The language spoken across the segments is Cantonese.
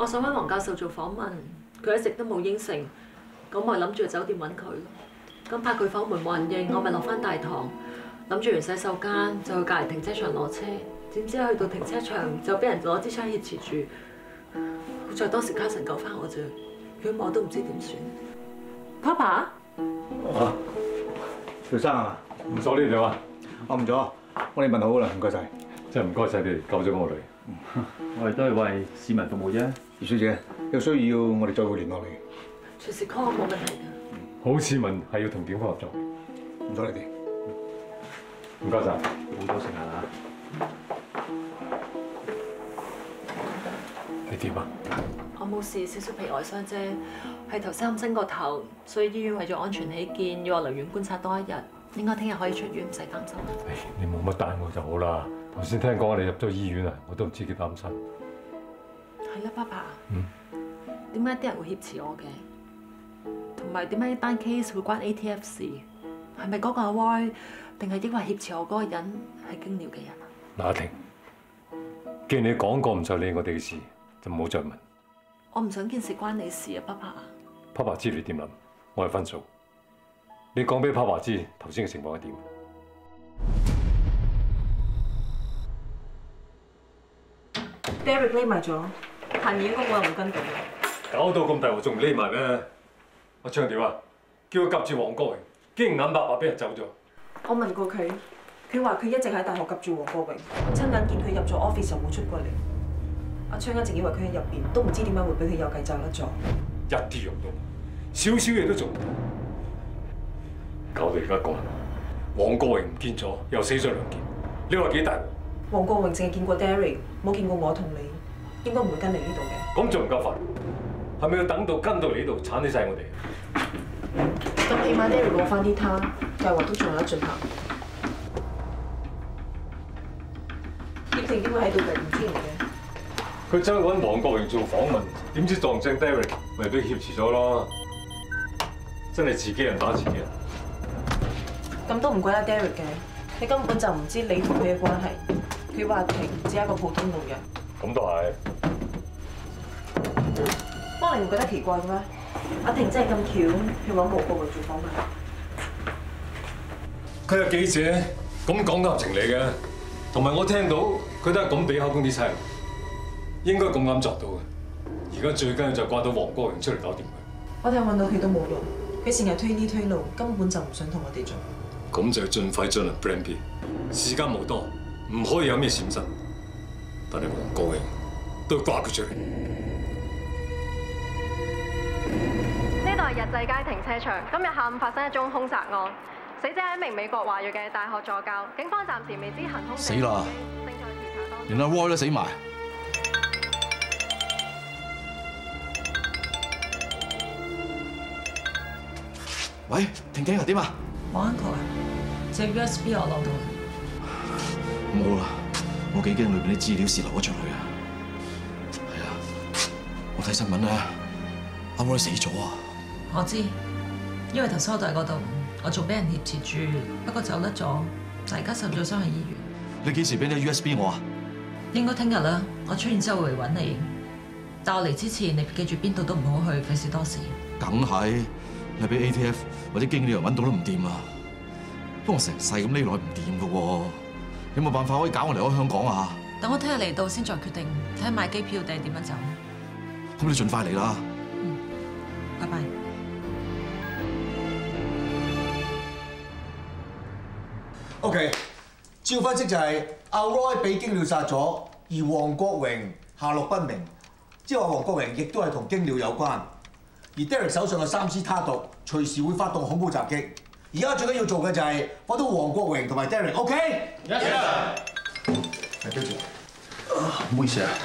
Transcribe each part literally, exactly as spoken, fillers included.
我想揾黃教授做訪問，佢一直都冇應承，咁我諗住去酒店揾佢。咁怕佢房門冇人應，我咪落翻大堂，諗住完洗手間就去隔離停車場攞車。點知去到停車場就俾人攞支槍挾持住。好在當時卡神救翻我啫，如果我都唔知點算。Papa？ 啊，喬生啊， 唔阻你哋啊？ 我唔阻，我哋問好啦，唔該晒。 真係唔該晒你哋救咗我哋。 我哋都係為市民服務啫。 葉小姐，有需要我哋再會聯絡你。 隨時 call 冇問題㗎。 好市民係要同警方合作。 唔阻你哋。 唔該晒， 好多謝啊！ 你點啊？ 我冇事，少少皮外傷啫，係頭先冚親個頭，所以醫院為咗安全起見，要我留院觀察多一日。應該聽日可以出院，唔使擔心。 唉，你冇乜耽誤就好啦。頭先聽講你入咗醫院啊，我都唔知幾擔心。 係啦，爸爸。 嗯。 點解啲人會挾持我嘅？同埋點解呢單 case 會關 A T F 事？係咪嗰個阿 Y，定係抑或挾持我嗰個人係經療嘅人啊？ 嗱，阿婷，既然你講過唔再理我哋嘅事，就唔好再問。 我唔想件事關你事啊，爸爸。 爸爸知你點諗，我係分數。你講俾爸爸知頭先嘅情況係點？ Derek 匿埋咗，行義工我又冇跟到。 搞到咁大鑊仲唔匿埋咩？阿昌點啊？叫佢夾住黃國榮，竟然眼白白俾人走咗。 我問過佢，佢話佢一直喺大學夾住黃國榮，親眼見佢入咗 office 就冇出過嚟。阿昌一直以為佢喺入邊，都唔知點解會俾佢有計就甩咗。 一啲用都冇，少少嘢都做唔到。搞到而家咁，黃國榮唔見咗，又死咗兩件，你話幾大鑊？ 黃國榮淨係見過 Derek， 冇見過我同你，應該唔會跟嚟呢度嘅。 咁仲唔夠快？係咪要等到跟到嚟呢度鏟起晒我哋？ 咁起碼 Derek 攞翻啲攤，計劃都仲有得進行。葉婷點會喺度突然之間嘅？ 佢走去揾黃國榮做訪問，點知撞正 Derek， 咪俾挾持咗咯。真係自己人打自己人。 咁都唔怪得 Derek 嘅，你根本就唔知你同佢嘅關係。佢話婷只係一個普通路人。 咁都係。 不過你唔覺得奇怪嘅咩？阿婷真係咁巧去揾黃國榮做訪問。 佢係記者，咁講都合情理嘅。同埋我聽到佢都係咁俾口供啲差佬，應該咁啱作到嘅。而家最緊要就掛到黃國榮出嚟搞掂佢。 我哋揾到佢都冇用，佢成日推呢推路，根本就唔想同我哋做。 咁就要盡快進行 Plan B， 時間冇多，唔可以有咩閃失。但係黃國榮都要掛佢出嚟。 呢度係日制街停車場，今日下午發生一宗兇殺案，死者係一名美國華裔嘅大學助教，警方暫時未知行兇。 死啦！ 正在調查當中。 連阿 Roy 都死埋。喂，婷婷啊，點啊？ 冇 uncle 啊，隻 U S B 我攞到啦。 冇啦，我幾驚裏邊啲資料洩漏咗出去啊！係啊，我睇新聞咧，阿 Roy 死咗啊！ 我知，因為頭先我喺嗰度，我仲俾人挾持住，不過走甩咗，大家受咗傷喺醫院。 你幾時俾你 U S B 我啊？ 應該聽日啦，我出院之後會揾你。但我嚟之前，你記住邊度都唔好去，費事多事。 梗係，你俾 A T F 或者經理人揾到都唔掂啊！不過我成世咁匿落去唔掂噶喎，有冇辦法可以搞我離開香港啊？ 等我聽日嚟到先再決定，睇下買機票定係點樣走。 咁你盡快嚟啦。 嗯，拜拜。 OK， 照分析就係阿 Roy 俾經理殺咗，而黃國榮下落不明，即係話黃國榮亦都係同經理有關。而 Derek 手上嘅三支他毒，隨時會發動恐怖襲擊。而家最緊要做嘅就係揾到黃國榮同埋 Derek。OK？Yes sir。係跟住。 唔好意思啊。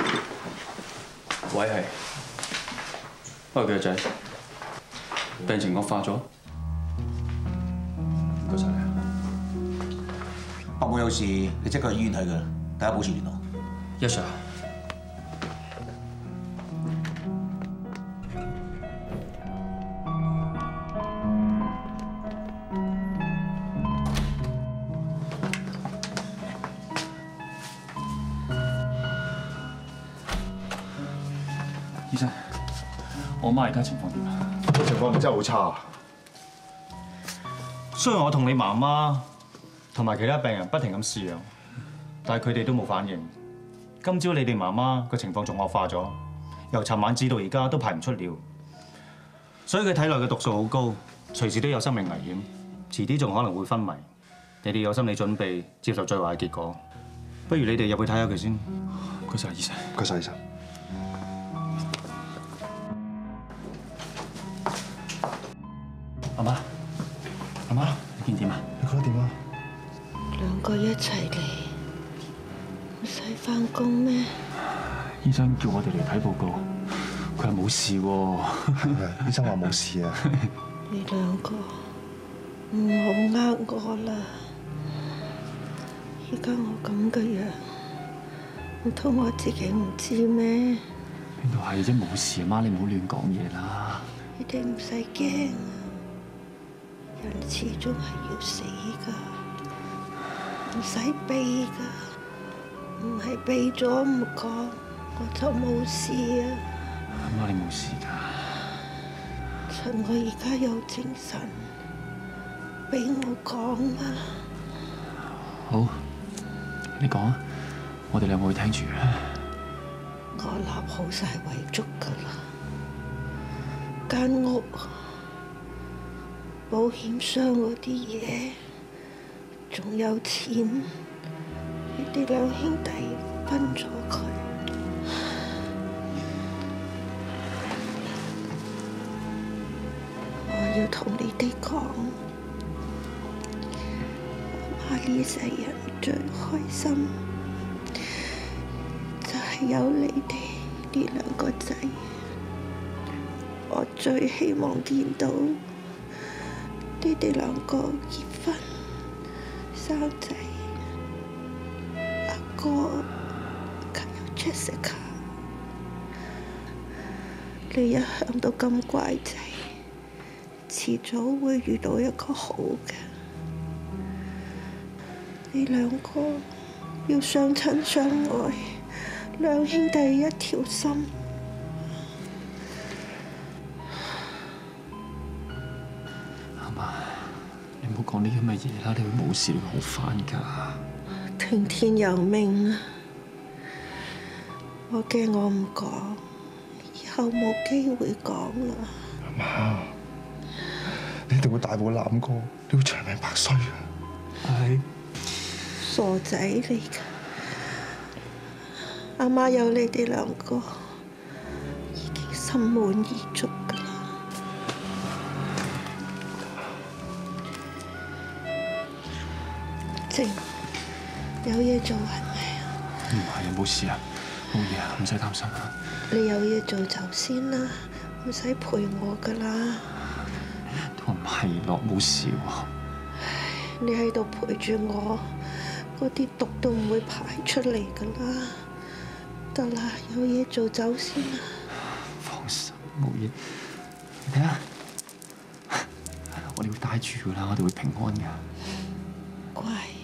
喂係。喂，腳仔，病情惡化咗。唔該晒你啊。 伯母有事，你即刻去醫院睇佢啦。大家保持聯絡。 Yes sir。 醫生，我媽而家情況點啊？ 情況真係好差啊！ 雖然我同你媽媽同埋其他病人不停咁試藥，但係佢哋都冇反應。今朝你哋媽媽個情況仲惡化咗，由尋晚至到而家都排唔出尿，所以佢體內嘅毒素好高，隨時都有生命危險，遲啲仲可能會昏迷。你哋有心理準備接受最壞嘅結果。不如你哋入去睇下佢先。 唔該曬，醫生。 唔該曬，醫生。 阿媽，阿媽，你見點啊？ 你覺得點啊？ 兩個一齊嚟，唔使返工咩？ 醫生叫我哋嚟睇報告，佢話冇事喎。 醫生話冇事啊。 你兩個唔好呃我啦！而家我咁嘅樣，唔通我自己唔知咩？ 邊度係啫？冇事啊，媽，你唔好亂講嘢啦。 你哋唔使驚，人始終係要死㗎，唔使避㗎，唔係避咗唔講，我就冇事啊！ 媽，你冇事㗎。 趁我而家有精神，俾我講啊！ 好，你講啊，我哋兩個會聽住啊。 我立好晒遺囑㗎啦，間屋、保險箱嗰啲嘢，仲有錢，你哋兩兄弟分咗佢。我要同你哋講，我媽呢世人最開心，就係有你哋呢兩個仔。我最希望見到你哋兩個結婚生仔。阿哥及有 Jessica， 你一向都咁乖仔，遲早會遇到一個好嘅。你兩個要相親相愛，兩兄弟一條心。 阿媽，你唔好講啲咁嘅嘢啦，你會冇事，你會好返㗎。 聽天由命啊！我驚我唔講，以後冇機會講啦。 阿媽，你一定會大步攬過，你會長命百歲啊！ 係。 傻仔嚟㗎，阿媽有你哋兩個，已經心滿意足㗎啦。靜，有嘢做係咪啊？ 唔係啊，冇事啊，冇嘢啊，唔使擔心啊。 你有嘢做就先啦，唔使陪我㗎啦。 都唔係咯，冇事喎。 你喺度陪住我。嗰啲毒都唔會排出嚟㗎啦，得啦，有嘢做走先啦。 放心，冇嘢。你睇下，我哋會帶住㗎啦，我哋會平安㗎。 乖。